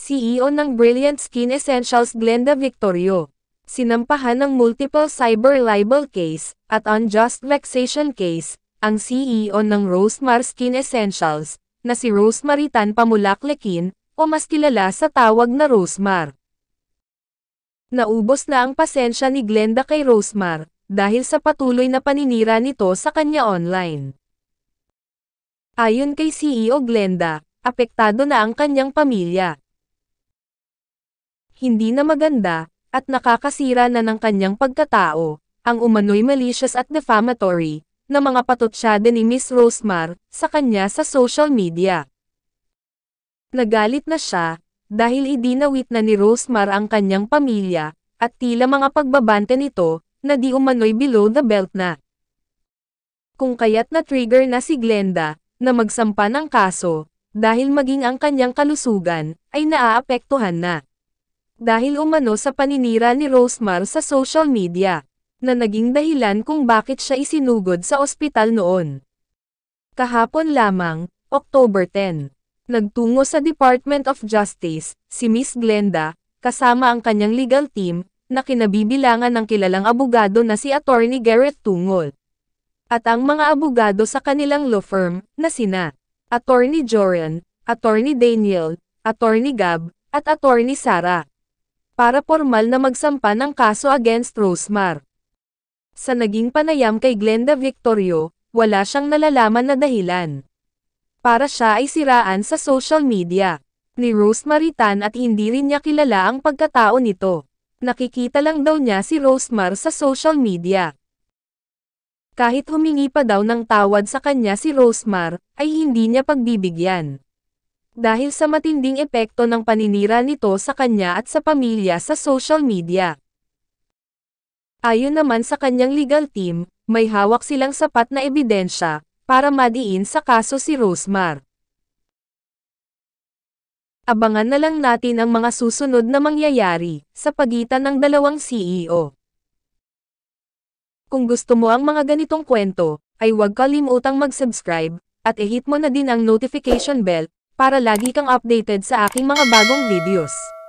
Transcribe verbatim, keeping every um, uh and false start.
C E O ng Brilliant Skin Essentials Glenda Victorio, sinampahan ng multiple cyber libel case at unjust vexation case, ang C E O ng Rosemar Skin Essentials, na si Rosemary Tan Pamulaklekin, o mas kilala sa tawag na Rosemar. Naubos na ang pasensya ni Glenda kay Rosemar, dahil sa patuloy na paninira nito sa kanya online. Ayon kay C E O Glenda, apektado na ang kanyang pamilya. Hindi na maganda, at nakakasira na ng kanyang pagkatao, ang umano'y malicious at defamatory, na mga patutsyade ni Miss Rosemar, sa kanya sa social media. Nagalit na siya, dahil idinawit na ni Rosemar ang kanyang pamilya, at tila mga pagbabante nito, na di umano'y below the belt na. Kung kaya't na-trigger na si Glenda, na magsampa ng kaso, dahil maging ang kanyang kalusugan, ay naaapektuhan na. Dahil umano sa paninira ni Rosemar sa social media, na naging dahilan kung bakit siya isinugod sa ospital noon. Kahapon lamang, October tenth, nagtungo sa Department of Justice, si Miss Glenda, kasama ang kanyang legal team, na kinabibilangan ng kilalang abogado na si Attorney Garrett Tungol. At ang mga abogado sa kanilang law firm, na sina Attorney Joran, Attorney Daniel, Attorney Gab, at Attorney Sarah, para formal na magsampa ng kaso against Rosemar. Sa naging panayam kay Glenda Victorio, wala siyang nalalaman na dahilan. Para siya ay siraan sa social media ni Rosemary Tan at hindi rin niya kilala ang pagkatao nito. Nakikita lang daw niya si Rosemar sa social media. Kahit humingi pa daw ng tawad sa kanya si Rosemar, ay hindi niya pagbibigyan. Dahil sa matinding epekto ng paninira nito sa kanya at sa pamilya sa social media. Ayon naman sa kanyang legal team, may hawak silang sapat na ebidensya, para madiin sa kaso si Rosemar. Abangan na lang natin ang mga susunod na mangyayari, sa pagitan ng dalawang C E O. Kung gusto mo ang mga ganitong kwento, ay huwag kalimutang mag-subscribe, at i-hit mo na din ang notification bell, para lagi kang updated sa aking mga bagong videos.